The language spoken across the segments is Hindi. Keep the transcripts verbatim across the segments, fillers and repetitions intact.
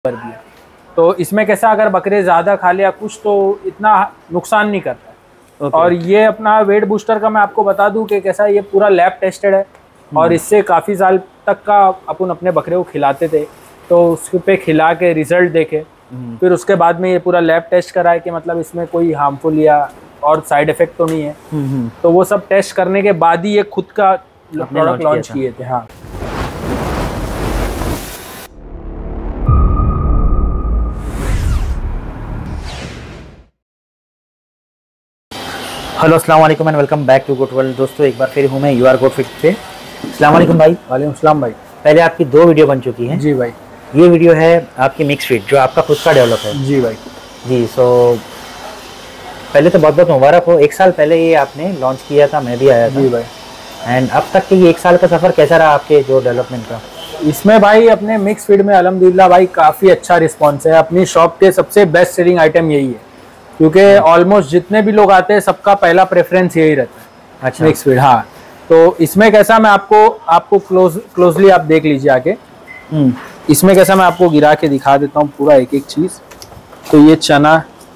पर भी है। तो इसमें कैसा अगर बकरे ज़्यादा खा लिया कुछ तो इतना नुकसान नहीं करता है। okay. और ये अपना वेट बूस्टर का मैं आपको बता दूं कि कैसा ये पूरा लैब टेस्टेड है और इससे काफ़ी साल तक का अपन अपने बकरे को खिलाते थे, तो उसके पे खिला के रिजल्ट देखे, फिर उसके बाद में ये पूरा लैब टेस्ट कराए कि मतलब इसमें कोई हार्मफुल या और साइड इफेक्ट तो नहीं है। तो वो सब टेस्ट करने के बाद ही ये खुद का प्रोडक्ट लॉन्च किए थे। हाँ, हेलो अस्सलाम वालेकुम and welcome back to goat world. दोस्तों एक बार फिर हूँ मैं यू आर गोट फिट पे। अस्सलाम वालेकुम भाई। वालेकुम सलाम भाई। पहले आपकी दो वीडियो बन चुकी हैं। जी भाई। ये वीडियो है आपकी मिक्स फीड जो आपका खुद का डेवलप है। जी भाई। जी सो पहले तो बहुत बहुत मुबारक हो। एक साल पहले ये आपने लॉन्च किया था, मैं भी आया था। जी भाई। एंड अब तक के ये एक साल का सफ़र कैसा रहा आपके जो डेवलपमेंट का? इसमें भाई अपने मिक्स फीड में अल्हम्दुलिल्लाह भाई काफ़ी अच्छा रिस्पॉन्स है। अपनी शॉप के सबसे बेस्ट सेलिंग आइटम यही है, क्योंकि ऑलमोस्ट जितने भी लोग आते हैं सबका पहला प्रेफरेंस यही रहता है। अच्छा, मिक्स फीड। हाँ, तो इसमें कैसा मैं आपको आपको क्लोज क्लोजली आप देख लीजिए आके। इसमें कैसा मैं आपको गिरा के दिखा देता हूँ पूरा एक एक चीज़। तो ये चना,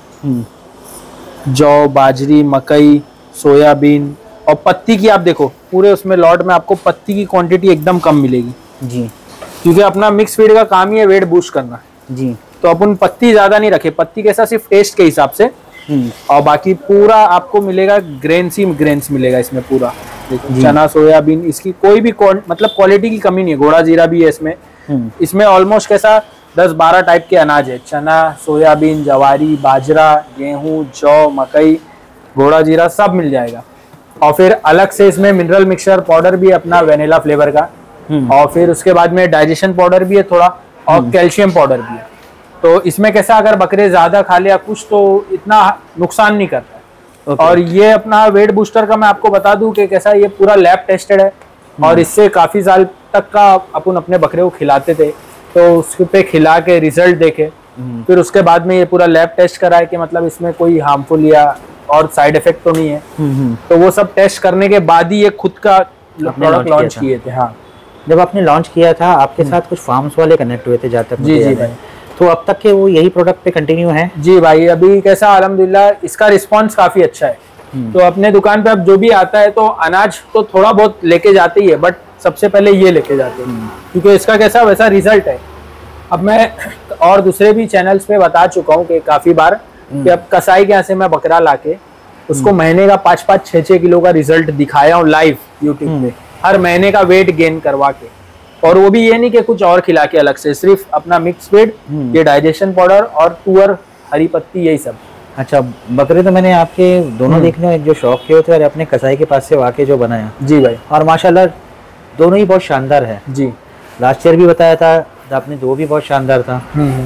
जौ, बाजरी, मकई, सोयाबीन और पत्ती की आप देखो पूरे उसमें लॉट में आपको पत्ती की क्वांटिटी एकदम कम मिलेगी। जी, क्योंकि अपना मिक्स फीड का काम ही है वेट बूस्ट करना। जी, तो अपन पत्ती ज्यादा नहीं रखे, पत्ती कैसा सिर्फ टेस्ट के हिसाब से, और बाकी पूरा आपको मिलेगा ग्रेन्स ही ग्रेन्स मिलेगा इसमें पूरा। देखो चना, सोयाबीन, इसकी कोई भी मतलब क्वालिटी की कमी नहीं है। घोड़ा जीरा भी है इसमें। इसमें ऑलमोस्ट कैसा दस बारह टाइप के अनाज है। चना, सोयाबीन, जवारी, बाजरा, गेहूं, जौ, मकई, घोड़ा जीरा सब मिल जाएगा। और फिर अलग से इसमें मिनरल मिक्सचर पाउडर भी है अपना वेनिला फ्लेवर का, और फिर उसके बाद में डाइजेशन पाउडर भी है थोड़ा, और कैल्शियम पाउडर भी है। तो इसमें कैसा अगर बकरे ज्यादा खा लिया कुछ तो इतना नुकसान नहीं करता है। okay. और ये अपना वेट बूस्टर का मैं आपको बता दूं कि कैसा ये पूरा लैब टेस्टेड है और इससे काफी साल तक का अपन अपने बकरे को खिलाते थे, तो उसके पे खिला के रिजल्ट देखे, फिर उसके बाद में ये पूरा लैब टेस्ट कराए कि मतलब इसमें कोई हार्मफुल या और साइड इफेक्ट तो नहीं है। तो वो सब टेस्ट करने के बाद ही ये खुद का प्रोडक्ट लॉन्च किए थे। हाँ, जब आपने लॉन्च किया था आपके साथ कुछ फार्म्स वाले कनेक्ट हुए थे जाते? जी जी भाई। तो अब तक के वो यही प्रोडक्ट पे कंटिन्यू है? जी भाई, अभी कैसा अल्हम्दुलिल्लाह इसका रिस्पांस काफी अच्छा है। तो अपने दुकान पे अब जो भी आता है तो अनाज तो थोड़ा बहुत लेके जाते ही है, बट सबसे पहले ये लेके जाते हैं क्योंकि इसका कैसा वैसा रिजल्ट है। अब मैं और दूसरे भी चैनल्स पे बता चुका हूँ कि काफी बार कि अब कसाई के यहाँ से मैं बकरा लाके उसको महीने का पाँच पाँच छः छः किलो का रिजल्ट दिखाया हूँ लाइव यूट्यूब पे, हर महीने का वेट गेन करवा के। और वो भी ये नहीं कि कुछ और खिला के अलग से, सिर्फ अपना मिक्स फीड, ये डाइजेशन पाउडर और तुअर, हरी पत्ती, यही सब। अच्छा, बकरे तो मैंने आपके दोनों देखने एक जो शौक के होते और अपने कसाई के पास से वाकई जो बनाया। जी भाई। और माशाल्लाह दोनों ही बहुत शानदार है। जी, लास्ट ईयर भी बताया था आपने, दो भी बहुत शानदार था।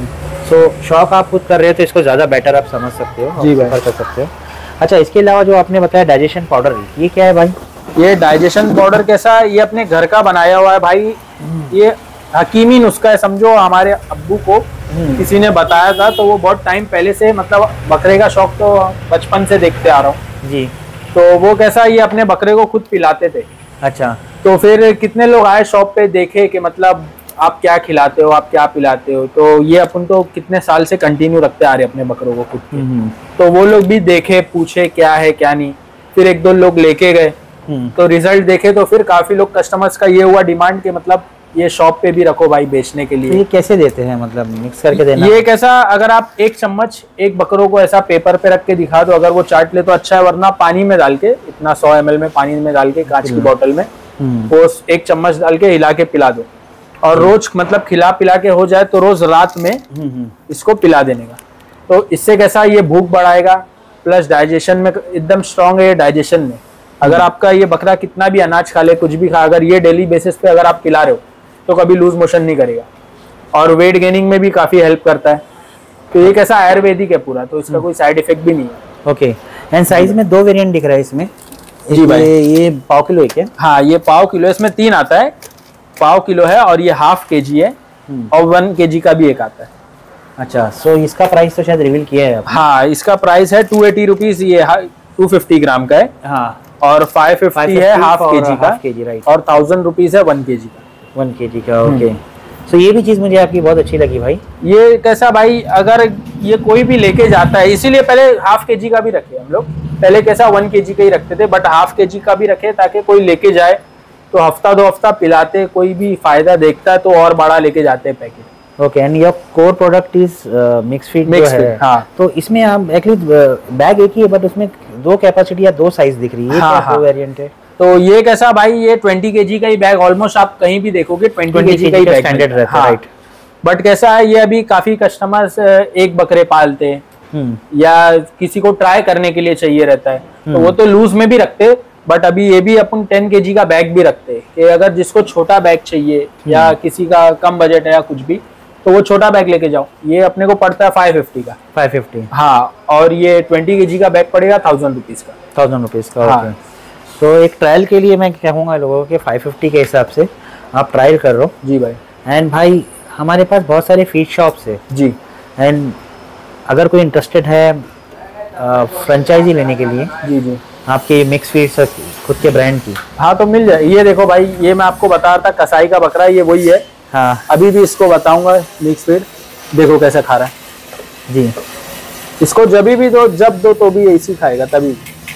सो शौक आप खुद कर रहे हो तो इसको ज़्यादा बेटर आप समझ सकते हो, जी भाई, कर सकते हो। अच्छा, इसके अलावा जो आपने बताया डाइजेशन पाउडर, ये क्या है भाई? ये डाइजेशन पाउडर कैसा, ये अपने घर का बनाया हुआ है भाई। ये हकीमी नुस्खा है समझो। हमारे अब्बू को किसी ने बताया था, तो वो बहुत टाइम पहले से, मतलब बकरे का शौक तो बचपन से देखते आ रहा हूँ जी। तो वो कैसा ये अपने बकरे को खुद पिलाते थे। अच्छा, तो फिर कितने लोग आए शॉप पे, देखे कि मतलब आप क्या खिलाते हो, आप क्या पिलाते हो। तो ये अपन तो कितने साल से कंटिन्यू रखते आ रहे अपने बकरों को खुद के। तो वो लोग भी देखे, पूछे क्या है क्या नहीं, फिर एक दो लोग लेके गए तो रिजल्ट देखे। तो फिर काफी लोग कस्टमर्स का ये हुआ डिमांड कि मतलब ये शॉप पे भी रखो भाई बेचने के लिए। तो ये कैसे देते हैं, मतलब मिक्स करके देना? ये कैसा, अगर आप एक चम्मच एक बकरों को ऐसा पेपर पे रख के दिखा दो, अगर वो चाट ले तो अच्छा है, वरना पानी में डाल के, इतना सौ एम एल में पानी में डाल के कांच की बोतल में वो एक चम्मच डाल के हिला के पिला दो। और रोज मतलब खिला पिला के हो जाए तो रोज रात में इसको पिला देने का। तो इससे कैसा ये भूख बढ़ाएगा, प्लस डाइजेशन में एकदम स्ट्रांग है ये डाइजेशन में। अगर आपका ये बकरा कितना भी अनाज खा ले, कुछ भी खा, अगर ये डेली बेसिस पे अगर आप पिला रहे हो तो कभी लूज मोशन नहीं करेगा। और वेट गेनिंग में भी काफी हेल्प करता है। तो ये कैसा आयुर्वेदिक है पूरा, तो इसका कोई साइड इफेक्ट भी नहीं है। ओके। एंड साइज में दो वेरिएंट दिख रहा है इसमें। जी भाई। ये पाव किलो है क्या? हाँ, ये पाव किलो, इसमें तीन आता है। पाव किलो है और ये हाफ के जी है, और वन के जी का भी एक आता है। अच्छा, सो इसका प्राइस तो शायद रिवील किया है आपने। हाँ, इसका प्राइस है टू एटी रुपीज, ये टू फिफ्टी ग्राम का है। हाँ, और फाइव फिफ्टी है हाफ के जी का, के जी, राइट। और थाउजेंड रुपीज है वन के जी का। वन के जी का। ओके। सो ये भी चीज मुझे आपकी बहुत अच्छी लगी भाई। ये कैसा भाई, अगर ये कोई भी लेके जाता है, इसीलिए पहले हाफ के जी का भी रखे हम लोग। पहले कैसा वन के जी का ही रखते थे, बट हाफ के जी का भी रखे ताकि कोई लेके जाए तो हफ्ता दो हफ्ता पिलाते, कोई भी फायदा देखता है तो और बड़ा लेके जाते हैं packet. Okay, and your core product is mix feed जो है। हाँ। तो इसमें आप एक्चुअली बैग एक ही है बट उसमें दो कैपेसिटी या दो साइज दिख रही है। हाँ, क्या हाँ। वेरिएंट है? तो ये कैसा भाई, ये ट्वेंटी के जी का ही बैग, ऑलमोस्ट आप कहीं भी देखोगे ट्वेंटी के जी का ही बैग स्टैंडर्ड रहता है, राइट। बट कैसा है, ये अभी काफी कस्टमर्स एक बकरे पालते हैं या किसी को ट्राई करने के लिए चाहिए रहता है, तो वो तो लूज में भी रखते, बट अभी ये भी अपन टेन के जी का बैग भी रखते हैं कि अगर जिसको छोटा बैग चाहिए या किसी का कम बजट है या कुछ भी, तो वो छोटा बैग लेके जाओ। ये अपने को पड़ता है फाइव फिफ्टी का। फाइव फिफ्टी, हाँ। और ये ट्वेंटी के जी का बैग पड़ेगा थाउजेंड रुपीज का। थाउजेंड रुपीज का, हाँ। ओके। तो एक ट्रायल के लिए मैं कहूँगा लोगों के फाइव फिफ्टी के हिसाब से आप ट्रायल कर लो। जी भाई। एंड भाई हमारे पास बहुत सारे फीड शॉप्स है जी, एंड अगर कोई इंटरेस्टेड है फ्रेंचाइजी लेने के लिए जी जी, आपके मिक्स फीड खुद के ब्रांड की, हाँ तो मिल जाए। ये देखो भाई, ये मैं आपको बता रहा था कसाई का बकरा, ये वही है। हाँ अभी भी इसको बताऊंगा मिक्स फीड, देखो कैसे खा रहा है जी। इसको जब भी दो, जब दो तो भी ऐसी खाएगा तभी।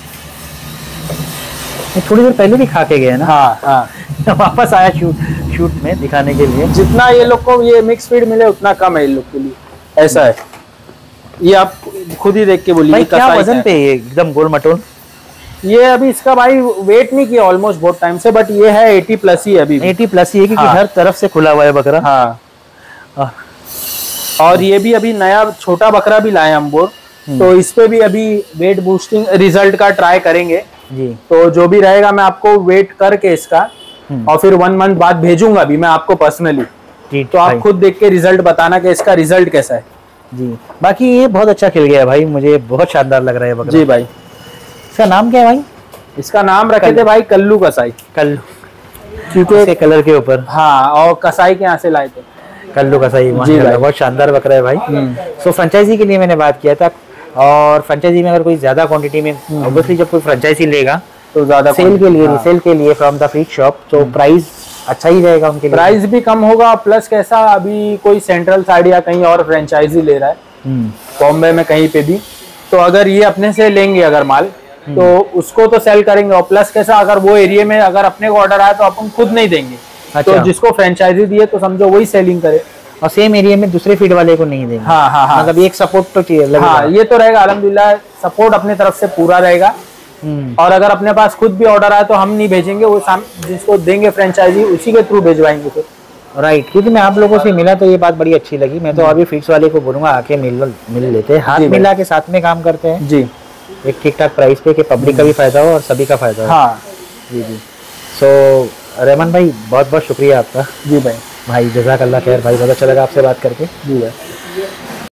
थोड़ी देर पहले भी खा के गए ना। हाँ हाँ। वापस आया शूट शूट में दिखाने के लिए। जितना ये लोग को ये मिक्स फीड मिले उतना कम है इन लोग के लिए, ऐसा है। ये आप खुद ही देख के बोलिए। भाई क्या वजन पे ये एकदम गोल मटोल? ये अभी इसका भाई वेट नहीं किया ऑलमोस्ट बहुत टाइम से, बट ये है एटी प्लस ही अभी। एटी प्लस ही है क्योंकि हाँ। हर तरफ से खुला हुआ है बकरा। हाँ। आह। और ये भी अभी नया छोटा बकरा भी लाए हम बोर, तो इस पे भी अभी वेट बूस्टिंग रिजल्ट का ट्राई करेंगे जी। तो जो भी रहेगा मैं आपको वेट करके इसका और फिर वन मंथ बाद भेजूंगा भी मैं आपको पर्सनली, जी तो आप खुद देख के रिजल्ट बताना कि इसका रिजल्ट कैसा है। जी। बाकी ये बहुत अच्छा खिल गया भाई, मुझे बहुत शानदार लग रहा है बकरा। जी भाई। इसका नाम क्या है भाई? इसका नाम रखे थे भाई कल्लू कसाई, कल्लू, क्योंकि इसके कलर के ऊपर। हाँ, और कसाई के यहाँ से लाए थे। कल्लू कसाई, माशाल्लाह बहुत शानदार बकरा है भाई। सो फ्रेंचाइजी के लिए मैंने बात किया था, और फ्रेंचाइजी में अगर कोई ज्यादा क्वांटिटी में, ऑब्वियसली जब कोई फ्रेंचाइजी लेगा तो ज्यादा सेल के लिए, हाँ। सेल के लिए फ्रॉम द फीड शॉप, तो प्राइस अच्छा ही रहेगा उनके लिए। प्राइस भी कम होगा, प्लस कैसा अभी कोई सेंट्रल साइड या कहीं और फ्रेंचाइजी ले रहा है बॉम्बे में कहीं पे भी, तो अगर ये अपने से लेंगे अगर माल तो उसको तो सेल करेंगे, और प्लस कैसा अगर वो एरिया में अगर अपने को ऑर्डर आया तो अपन खुद नहीं देंगे। अच्छा। तो जिसको फ्रेंचाइजी दिए तो समझो वही सेलिंग करे, और सेम एरिया में दूसरे फीड वाले को नहीं देंगे। हाँ हाँ हाँ, मतलब एक सपोर्ट तो चाहिए लगेगा। हाँ ये तो रहेगा अल्हम्दुलिल्लाह, सपोर्ट अपने तरफ से पूरा रहेगा। और अगर अपने पास खुद भी ऑर्डर आया तो हम नहीं भेजेंगे, वो जिसको देंगे फ्रेंचाइजी उसी के थ्रू भेजवाएंगे फिर। राइट, क्योंकि मैं आप लोगों से मिला तो ये बात बड़ी अच्छी लगी। मैं तो अभी फिक्स वाले को बोलूंगा आके मिल मिल लेते हैं, हाथ मिला के साथ में काम करते हैं जी, एक ठीक ठाक प्राइस पे, कि पब्लिक का भी फायदा हो और सभी का फायदा हो। हाँ जी जी। सो रहमान भाई बहुत बहुत शुक्रिया आपका। जी भाई। भाई जज़ाकल्लाह खैर भाई, बहुत अच्छा लगा आपसे बात करके। जी भाई।